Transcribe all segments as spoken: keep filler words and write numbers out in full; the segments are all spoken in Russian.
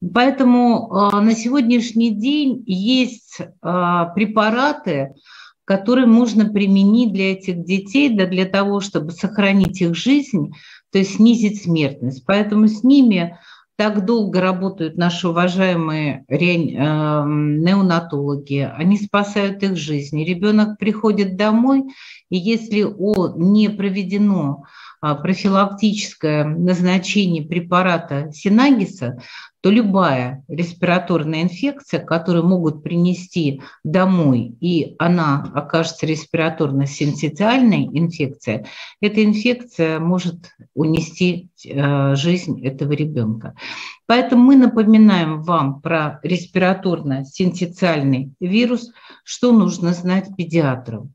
Поэтому а, на сегодняшний день есть а, препараты, которые можно применить для этих детей, да, для того, чтобы сохранить их жизнь, то есть снизить смертность. Поэтому с ними так долго работают наши уважаемые реани- э, неонатологи, они спасают их жизни. Ребенок приходит домой, и если о, не проведено а, профилактическое назначение препарата Синагиса, то любая респираторная инфекция, которую могут принести домой, и она окажется респираторно-синцитиальной инфекцией, эта инфекция может унести э, жизнь этого ребенка. Поэтому мы напоминаем вам про респираторно-синцитиальный вирус, что нужно знать педиатрам.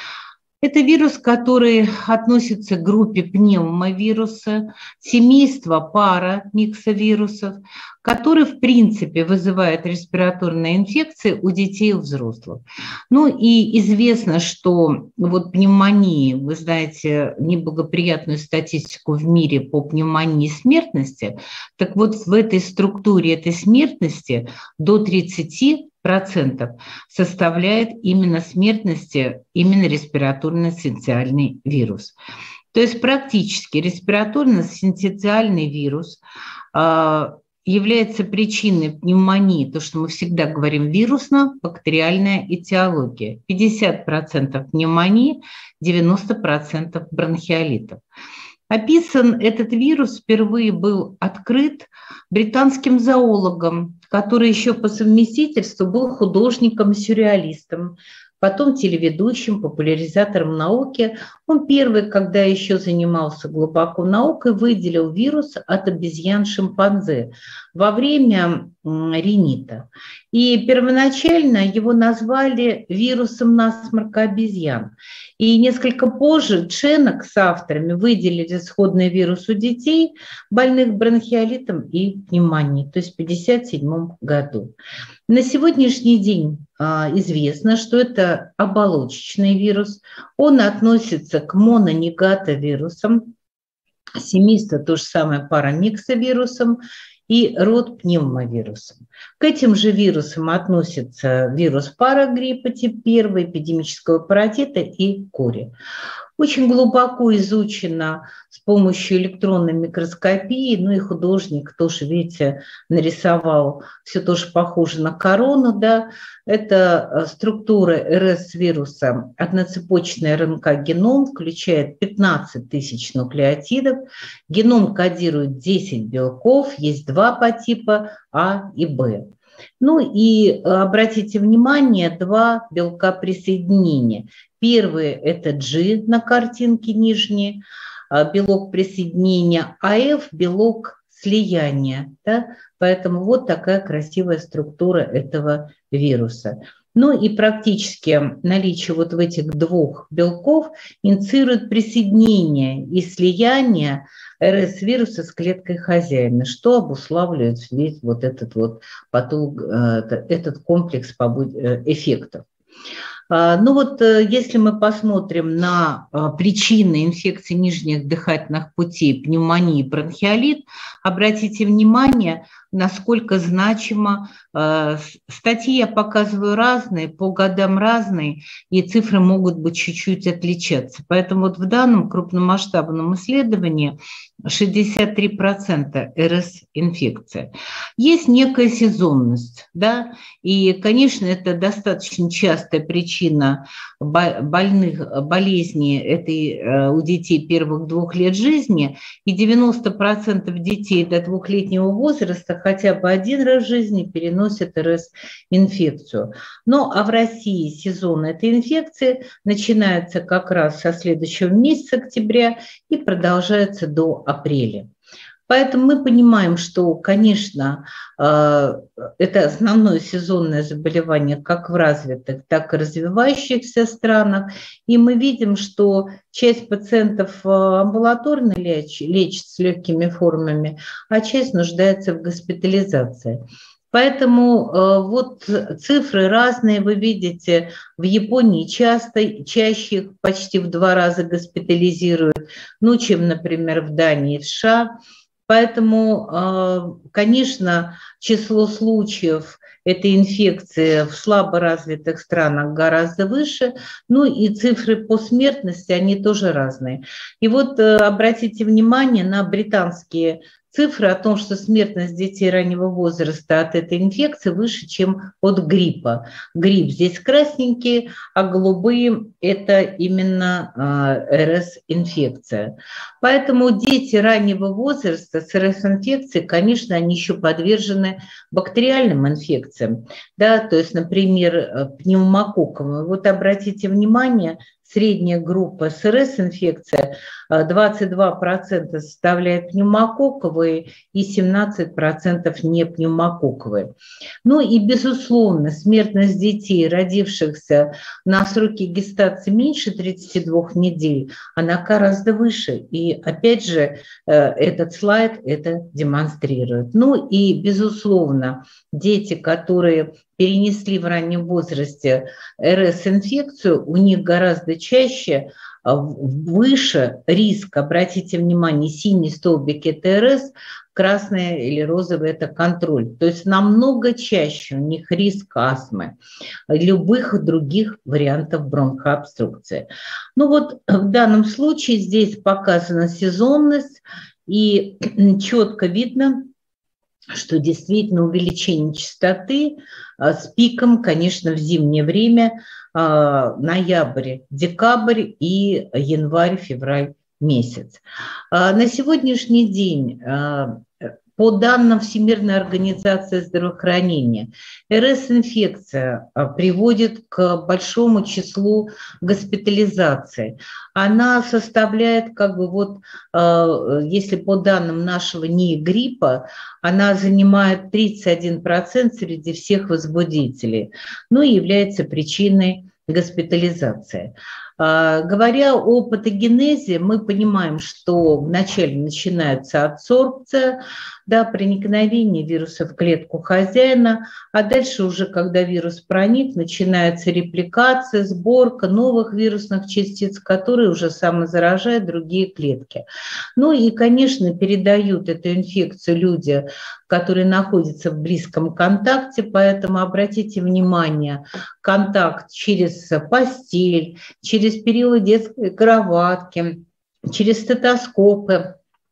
Это вирус, который относится к группе пневмовируса, семейства парамиксовирусов, который, в принципе, вызывает респираторные инфекции у детей и у взрослых. Ну и известно, что вот пневмонии, вы знаете, неблагоприятную статистику в мире по пневмонии и смертности, так вот в этой структуре этой смертности до тридцати процентов составляет именно смертности, именно респираторно-синцитиальный вирус. То есть практически респираторно-синцитиальный вирус э, является причиной пневмонии, то, что мы всегда говорим вирусно-бактериальная этиология. пятьдесят процентов пневмонии, девяносто процентов бронхиолитов. Описан этот вирус впервые был открыт британским зоологом, который еще по совместительству был художником-сюрреалистом, потом телеведущим, популяризатором науки. Он первый, когда еще занимался глубоко наукой, выделил вирус от обезьян-шимпанзе во время ринита. И первоначально его назвали вирусом насморка обезьян. И несколько позже Ченок с авторами выделили сходный вирус у детей, больных бронхиолитом и пневмонией, то есть в тысяча девятьсот пятьдесят седьмом году. На сегодняшний день а, известно, что это оболочечный вирус. Он относится к мононегатовирусам, семейство то же самое парамиксовирусам и род пневмовирусов. К этим же вирусам относятся вирус парагриппа тип один, эпидемического паротита и кори. Очень глубоко изучено с помощью электронной микроскопии, ну и художник тоже, видите, нарисовал все тоже похоже на корону, да, это структура эр эс-вируса, одноцепочный эр эн ка-геном, включает пятнадцать тысяч нуклеотидов, геном кодирует десять белков, есть два подтипа А и Б. Ну и обратите внимание, два белка присоединения. Первый – это G на картинке нижней, белок присоединения, а F – белок слияния. Да? Поэтому вот такая красивая структура этого вируса. Ну и практически наличие вот в этих двух белков инициирует присоединение и слияние эр эс-вируса с клеткой хозяина, что обуславливает весь вот этот вот поток, этот комплекс эффектов. Ну вот если мы посмотрим на причины инфекции нижних дыхательных путей, пневмонии, бронхиолит, обратите внимание, насколько значимо. Статьи я показываю разные, по годам разные, и цифры могут быть чуть-чуть отличаться. Поэтому вот в данном крупномасштабном исследовании шестьдесят три процента эр эс-инфекция. Есть некая сезонность, да, и, конечно, это достаточно частая причина больных, болезней этой, у детей первых двух лет жизни, и девяносто процентов детей до двухлетнего возраста хотя бы один раз в жизни переносят эр эс-инфекцию. Ну, а в России сезон этой инфекции начинается как раз со следующего месяца, октября, и продолжается до апреля. Поэтому мы понимаем, что, конечно, это основное сезонное заболевание как в развитых, так и развивающихся странах. И мы видим, что часть пациентов амбулаторно лечится с легкими формами, а часть нуждается в госпитализации. Поэтому э, вот цифры разные, вы видите, в Японии часто, чаще их почти в два раза госпитализируют, ну, чем, например, в Дании и в США. Поэтому, конечно, число случаев этой инфекции в слаборазвитых странах гораздо выше, ну и цифры по смертности, они тоже разные. И вот обратите внимание на британские цифры о том, что смертность детей раннего возраста от этой инфекции выше, чем от гриппа. Грипп здесь красненький, а голубые – это именно эр эс-инфекция. Поэтому дети раннего возраста с эр эс-инфекцией, конечно, они еще подвержены бактериальным инфекциям. Да, то есть, например, пневмококкам. Вот обратите внимание, средняя группа с эр эс-инфекция двадцать два процента составляет пневмококковые и семнадцать процентов не пневмококковые. Ну и, безусловно, смертность детей, родившихся на сроке гестации меньше тридцати двух недель, она гораздо выше. И, опять же, этот слайд это демонстрирует. Ну и, безусловно, дети, которые перенесли в раннем возрасте эр эс-инфекцию, у них гораздо чаще выше риск, обратите внимание, синий столбик – это эр эс, красный или розовый – это контроль. То есть намного чаще у них риск астмы, любых других вариантов бронхообструкции. Ну вот в данном случае здесь показана сезонность, и четко видно, что действительно увеличение частоты с пиком, конечно, в зимнее время, ноябрь, декабрь и январь-февраль месяц. На сегодняшний день, по данным Всемирной организации здравоохранения, эр эс-инфекция приводит к большому числу госпитализаций. Она составляет, как бы вот, если по данным нашего НИИ гриппа, она занимает тридцать один процент среди всех возбудителей, ну и является причиной госпитализации. Говоря о патогенезе, мы понимаем, что вначале начинается адсорбция, да, проникновение вируса в клетку хозяина, а дальше уже, когда вирус проник, начинается репликация, сборка новых вирусных частиц, которые уже самозаражают другие клетки. Ну и, конечно, передают эту инфекцию люди, которые находятся в близком контакте, поэтому обратите внимание, контакт через постель, через через период детской кроватки, через стетоскопы,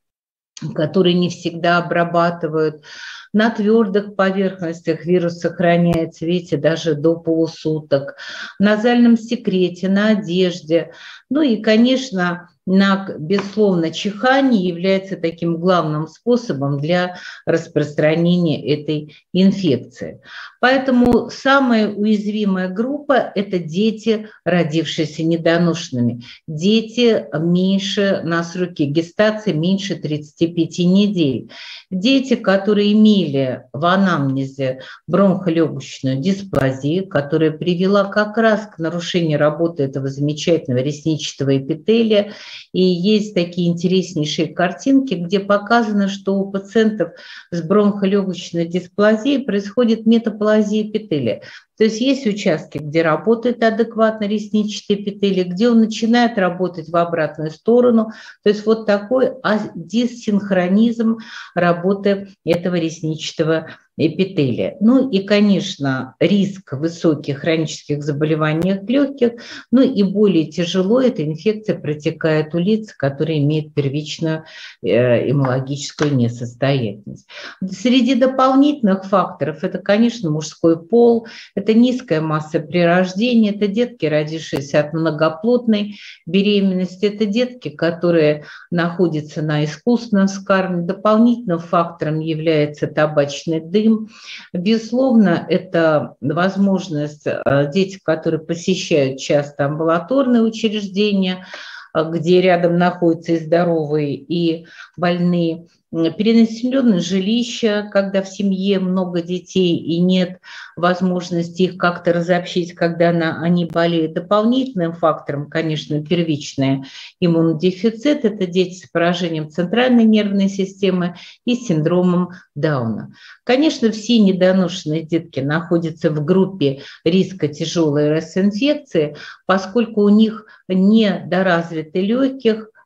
которые не всегда обрабатывают. На твердых поверхностях вирус сохраняется, видите, даже до полусуток. В назальном секрете, на одежде. Ну и, конечно, на, безусловно, чихание является таким главным способом для распространения этой инфекции. Поэтому самая уязвимая группа – это дети, родившиеся недоношенными. Дети меньше на сроке гестации, меньше тридцати пяти недель. Дети, которые имели в анамнезе бронхолегочную дисплазию, которая привела как раз к нарушению работы этого замечательного ресничного эпителия. И есть такие интереснейшие картинки, где показано, что у пациентов с бронхолегочной дисплазией происходит метаплазия эпителия. То есть есть участки, где работает адекватно ресничный эпителий, где он начинает работать в обратную сторону. То есть вот такой диссинхронизм работы этого ресничного эпителия. Ну и, конечно, риск высоких хронических заболеваний легких, ну и более тяжело эта инфекция протекает у лиц, которые имеют первичную иммунологическую несостоятельность. Среди дополнительных факторов это, конечно, мужской пол, это низкая масса при рождении, это детки, родившиеся от многоплодной беременности, это детки, которые находятся на искусственном вскармливании. Дополнительным фактором является табачный дым. Безусловно, это возможность, дети, которые посещают часто амбулаторные учреждения, где рядом находятся и здоровые, и больные, перенаселенные жилища, когда в семье много детей и нет возможности их как-то разобщить, когда на, они болеют. Дополнительным фактором, конечно, первичный иммунодефицит – это дети с поражением центральной нервной системы и синдромом Дауна. Конечно, все недоношенные детки находятся в группе риска тяжелой эр эс-инфекции, поскольку у них недоразвиты легких,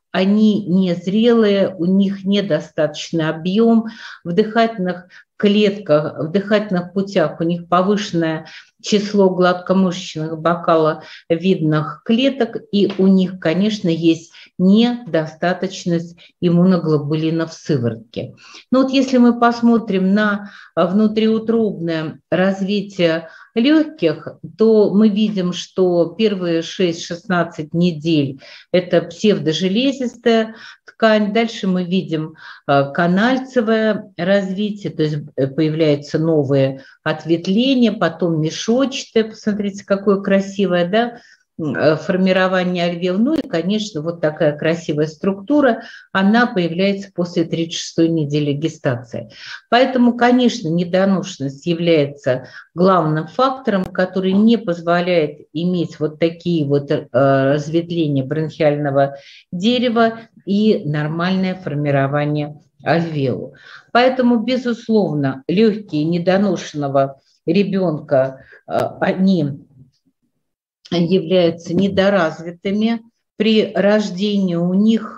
они незрелые, у них недостаточный объем, в дыхательных клетках, в дыхательных путях у них повышенное число гладкомышечных бокаловидных клеток, и у них, конечно, есть недостаточность иммуноглобулина в сыворотке. Но вот если мы посмотрим на внутриутробное развитие легких, то мы видим, что первые шесть-шестнадцать недель – это псевдожелезистая ткань. Дальше мы видим канальцевое развитие, то есть появляются новые ответвления, потом мешочатое, посмотрите, какое красивое, да, формирование альвеол. Ну и, конечно, вот такая красивая структура, она появляется после тридцать шестой недели гестации. Поэтому, конечно, недоношенность является главным фактором, который не позволяет иметь вот такие вот разветвления бронхиального дерева и нормальное формирование альвеол. Поэтому, безусловно, легкие недоношенного ребенка, они являются недоразвитыми. При рождении у них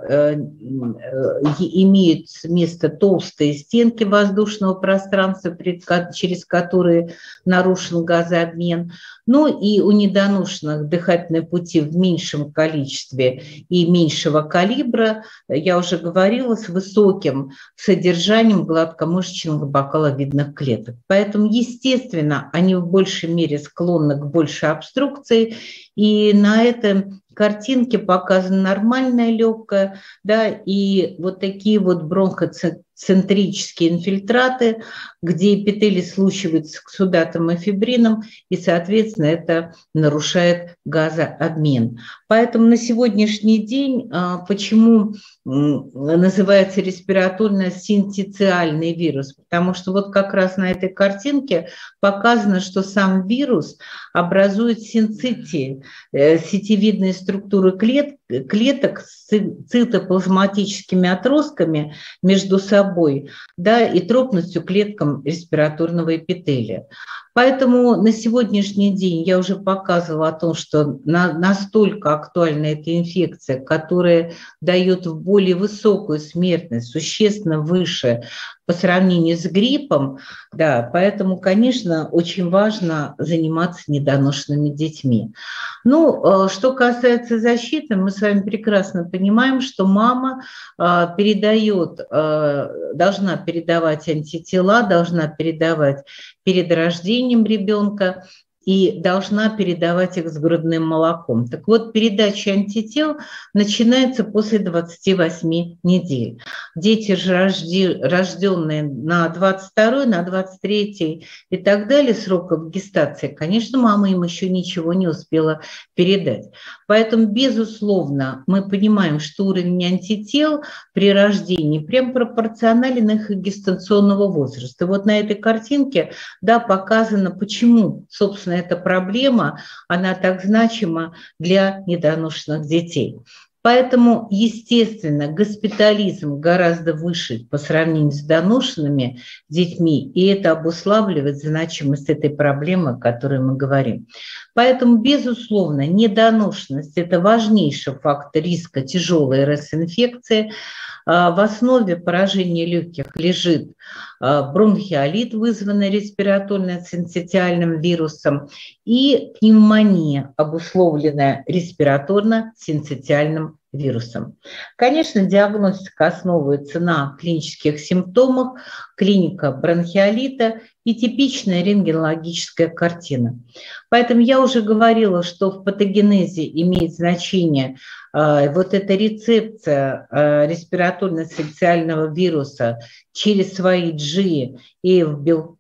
имеют место толстые стенки воздушного пространства, через которые нарушен газообмен. Ну и у недоношенных дыхательные пути в меньшем количестве и меньшего калибра, я уже говорила, с высоким содержанием гладкомышечных бокаловидных клеток. Поэтому, естественно, они в большей мере склонны к большей обструкции, и на этом картинке показана нормальная легкая, да, и вот такие вот бронхоцентрические инфильтраты, где эпителий слущивается к эксудатам и фибринам, и, соответственно, это нарушает газообмен. Поэтому на сегодняшний день почему называется респираторно-синтециальный вирус? Потому что вот как раз на этой картинке показано, что сам вирус образует синцитии, сетевидные структуры клет, клеток с цитоплазматическими отростками между собой, да, и тропностью клеткам респираторного эпителия. Поэтому на сегодняшний день я уже показывала о том, что на, настолько актуальна эта инфекция, которая дает более высокую смертность, существенно выше по сравнению с гриппом. Да, поэтому, конечно, очень важно заниматься недоношенными детьми. Ну, что касается защиты, мы с вами прекрасно понимаем, что мама передает, должна передавать антитела, должна передавать перед рождением ребенка и должна передавать их с грудным молоком. Так вот, передача антител начинается после двадцати восьми недель. Дети же, рожденные на двадцать второй, на двадцать третий и так далее сроков гестации, конечно, мама им еще ничего не успела передать. Поэтому, безусловно, мы понимаем, что уровень антител при рождении прям пропорционален их гестационного возраста. Вот на этой картинке, да, показано, почему, собственно, эта проблема, она так значима для недоношенных детей. Поэтому, естественно, госпитализм гораздо выше по сравнению с доношенными детьми, и это обуславливает значимость этой проблемы, о которой мы говорим. Поэтому, безусловно, недоношенность – это важнейший фактор риска тяжелой эр эс-инфекции. В основе поражения легких лежит бронхиолит, вызванный респираторно-синцитиальным вирусом, и пневмония, обусловленная респираторно-синцитиальным вирусом. Конечно, диагностика основывается на клинических симптомах, клиника бронхиолита и типичная рентгенологическая картина. Поэтому я уже говорила, что в патогенезе имеет значение э, вот эта рецепция э, респираторно-синцитиального вируса через свои G и в белки,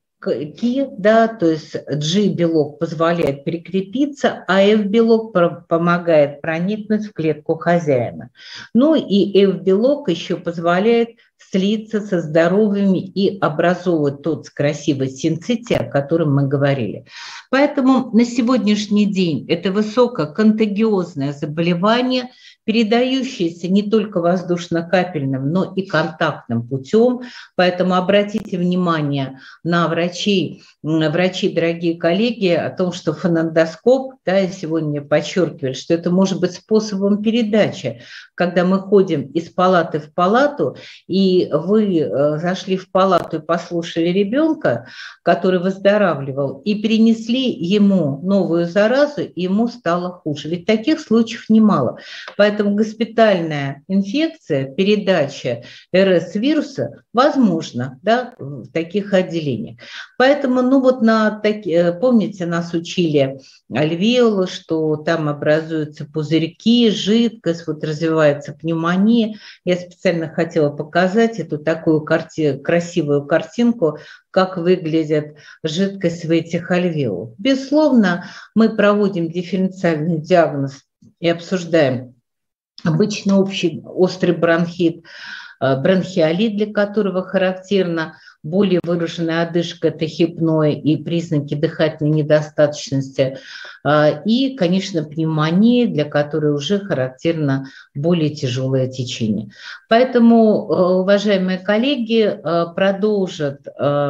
да, то есть G-белок позволяет прикрепиться, а F-белок помогает проникнуть в клетку хозяина. Ну и F-белок еще позволяет слиться со здоровыми и образовывать тот красивый синцитий, о котором мы говорили. Поэтому на сегодняшний день это высококонтагиозное заболевание, передающаяся не только воздушно-капельным, но и контактным путем. Поэтому обратите внимание на врачей, врачи, дорогие коллеги, о том, что фонендоскоп, да, я сегодня подчеркиваю, что это может быть способом передачи, когда мы ходим из палаты в палату, и вы зашли в палату и послушали ребенка, который выздоравливал, и перенесли ему новую заразу, и ему стало хуже. Ведь таких случаев немало. Поэтому госпитальная инфекция, передача эр эс-вируса возможна, да, в таких отделениях. Поэтому, ну вот на таки, помните, нас учили альвеолы, что там образуются пузырьки, жидкость, вот развивается пневмония. Я специально хотела показать эту такую карти... красивую картинку, как выглядит жидкость в этих альвеолах. Безусловно, мы проводим дифференциальный диагноз и обсуждаем обычно общий острый бронхит, бронхиолит, для которого характерна более выраженная одышка, тахипноя и признаки дыхательной недостаточности. И, конечно, пневмония, для которой уже характерно более тяжелое течение. Поэтому, уважаемые коллеги, продолжат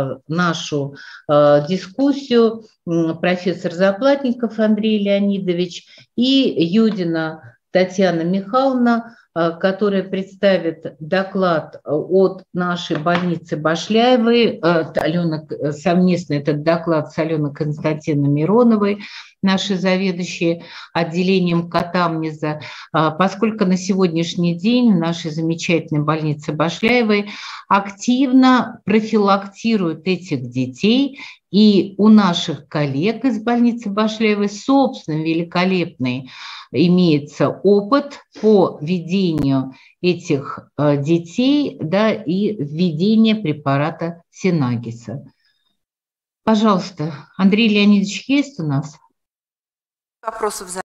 нашу дискуссию профессор Заплатников Андрей Леонидович и Юдина Татьяна Михайловна, которая представит доклад от нашей больницы Башляевой, Алена, совместно этот доклад с Аленой Константиновной Мироновой, нашей заведующей отделением катамнеза, поскольку на сегодняшний день в нашей замечательной больнице Башляевой активно профилактируют этих детей, и у наших коллег из больницы Башляевой, собственно, великолепный имеется опыт по ведению этих детей, да, и введения препарата Синагиса. Пожалуйста, Андрей Леонидович есть у нас? Вопросов за